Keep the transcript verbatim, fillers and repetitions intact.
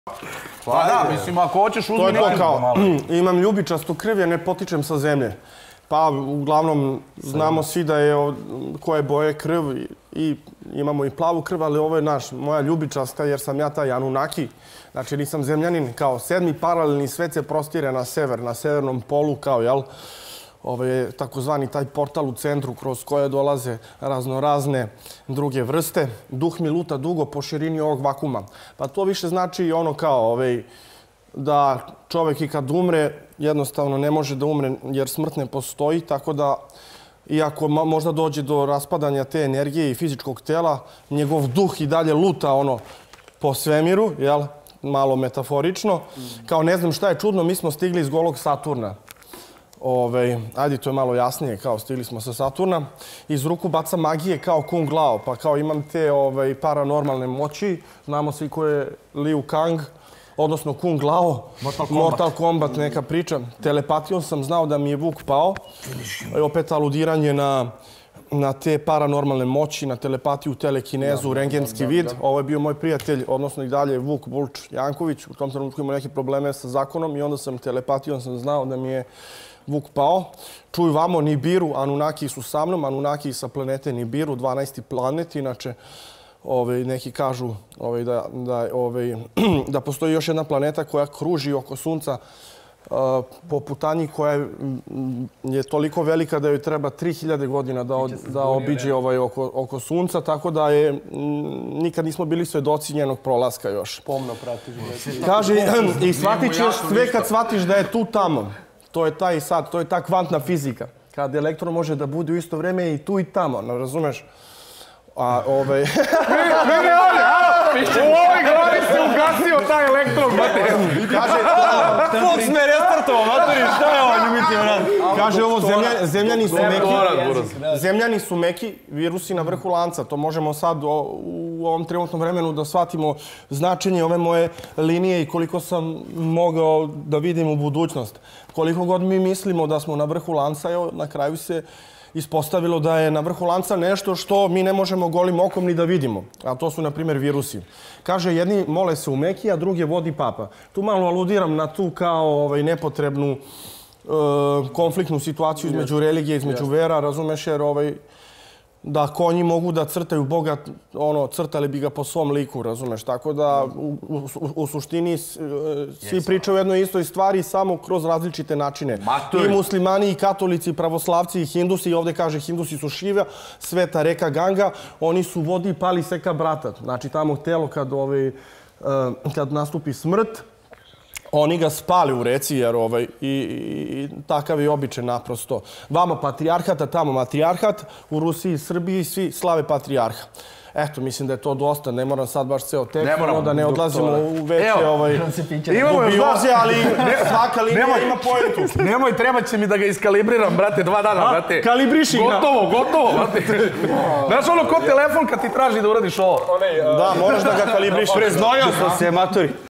Pa da, mislim, ako hoćeš uzmi neki. To je to kao, imam ljubičastu krv, ja ne potičem sa zemlje. Pa, uglavnom, znamo svi da je koje boje krv i imamo i plavu krv, ali ovo je naš, moja ljubičasta, jer sam ja taj Anunnaki. Znači, nisam zemljanin, kao sedmi paralelni svet se prostire na sever, na severnom polu, kao, jel? Ovo je takozvani taj portal u centru kroz koje dolaze raznorazne druge vrste. Duh mi luta dugo po širini ovog vakuma. Pa to više znači ono kao da čovek i kad umre jednostavno ne može da umre jer smrt ne postoji. Tako da iako možda dođe do raspadanja te energije i fizičkog tela, njegov duh i dalje luta ono po svemiru, jel? Malo metaforično. Kao ne znam šta je čudno, mi smo stigli iz golog Saturna. Ajde, to je malo jasnije, kao stigli smo sa Saturna. Iz ruku baca magije kao Kung Lao, pa kao imam te paranormalne moći. Znamo svi ko je Liu Kang, odnosno Kung Lao. Mortal Kombat, neka priča. Telepatijom sam znao da mi je Vuk pao. Opet aludiranje na te paranormalne moći, na telepatiju, telekinezu, rengenski vid. Ovo je bio moj prijatelj, odnosno i dalje Vuk Bulč Janković. U tom trenutku imao neke probleme sa zakonom i onda sam telepatijom sam znao da mi je Vuk pao. Čuj vamo, Nibiru, Anunnaki su sa mnom, Anunnaki sa planete Nibiru, dvanaesti planet. Inače, neki kažu da postoji još jedna planeta koja kruži oko Sunca po putanji koja je toliko velika da joj treba tri hiljade godina da obiđe oko Sunca, tako da nikad nismo bili svedoci njenog prolaska još. Pomno pratiš. Kaže, i shvatit ćeš sve kad shvatiš da je tu tamo. To je taj sad, to je ta kvantna fizika. Kad elektron može da bude u isto vreme i tu i tamo, ne razumeš? A ove... Ne, ne, ovdje, a? U ovoj glavi se ugasio taj elektron, mate. Kaže... Fox me restartovao, materi, šta je ovo, ljubiti vrat? Kaže ovo, zemljani su meki. Zemljani su meki, virusi na vrhu lanca. To možemo sad u ovom trenutnom vremenu da shvatimo značenje ove moje linije i koliko sam mogao da vidim u budućnost. Koliko god mi mislimo da smo na vrhu lanca, na kraju se ispostavilo da je na vrhu lanca nešto što mi ne možemo golim okom ni da vidimo. A to su, na primjer, virusi. Kaže, jedni mole se u Meki, a druge vodi papa. Tu malo aludiram na tu kao nepotrebnu konfliktnu situaciju između religije, između vera, razumeš, jer da konji mogu da crtaju Boga, ono, crtali bi ga po svom liku, razumeš? Tako da, u suštini, svi pričaju o jednoj istoj stvari, samo kroz različite načine. I muslimani, i katolici, i pravoslavci, i hindusi, i ovdje kaže hindusi su Šiva, sveta reka Ganga, oni su vodi i pali seka brata. Znači, tamo telo kad nastupi smrt, oni ga spali u reci, jer i takav je običaj naprosto. Vamo patrijarhat, a tamo matrijarhat, u Rusiji i Srbiji svi slave patrijarha. Eto, mislim da je to dosta, ne moram sad baš ceo tekst, da ne odlazimo u veće dubioze, ali svaka linija ima pojentu. Nemoj, treba će mi da ga iskalibriram, brate, dva dana, brate. Kalibriši ga. Gotovo, gotovo, brate. Znaš ono ko telefon kad ti traži da uradiš ovo? Da, moraš da ga kalibriši. Preznojao sam se, matori.